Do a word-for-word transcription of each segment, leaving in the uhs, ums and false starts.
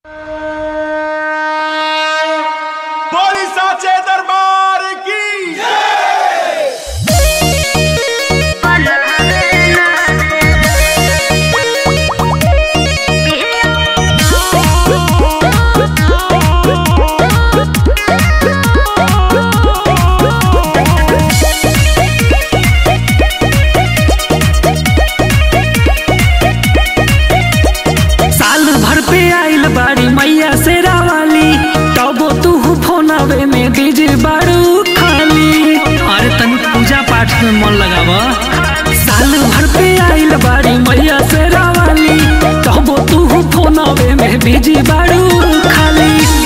बोली साचे दरबार की मैया शेरा वाली तबो तू फोनवे में बीज बारू खाली। अरे तनी पूजा पाठ में मन लगावा। साल भर पे आइल बारी मैया शेरा वाली तबो तू फोनवे में बीज बारू खाली।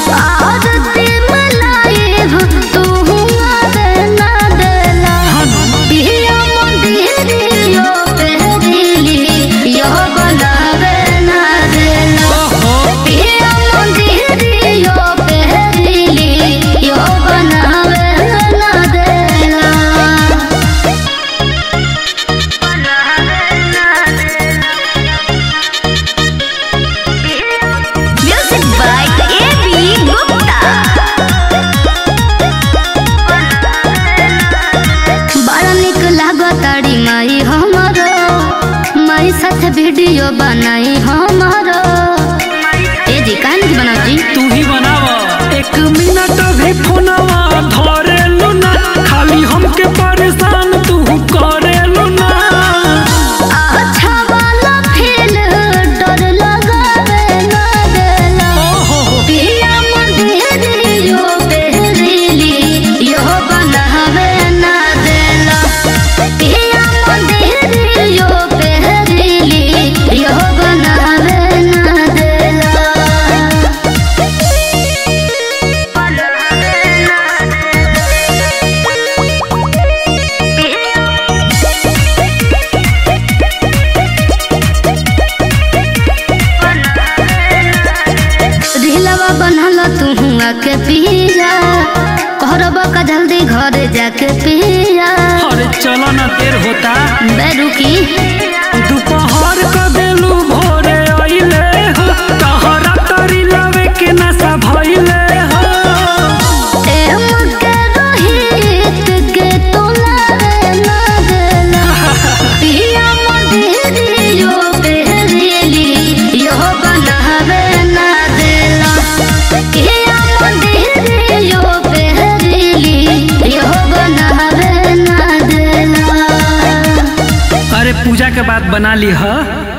माई हमारो माई साथ वीडियो बनाई हमारो। ए जी कान की बनाओ जी? तू ही बनावा। एक मिनट भी फोनवा धरे लो ना, खाली हमके परेशान तू करे लो ना। अच्छा वाला फील डर लगावे ना देला। पिया मंदिरियो पे रीली यो बनावे ना देला। पिया मंदिरियो पे रीली यो बनावे ना देला। बनल तू हुआ के पिया कहरबा का जल्दी घर जाके पिया। अरे चलो ना देर होता। बेरुकी दोपहर का देलू भोरे आइले हो, तहरा तरी लवे के नशा भइले हो। एम के रोहित के तोला ना देला। पिया मंदिरियो पे रीली यो बनावे ना देला। पिया मंदिरियो पे रीली यो बनावे ना देला। अरे पूजा के बाद बना ली है।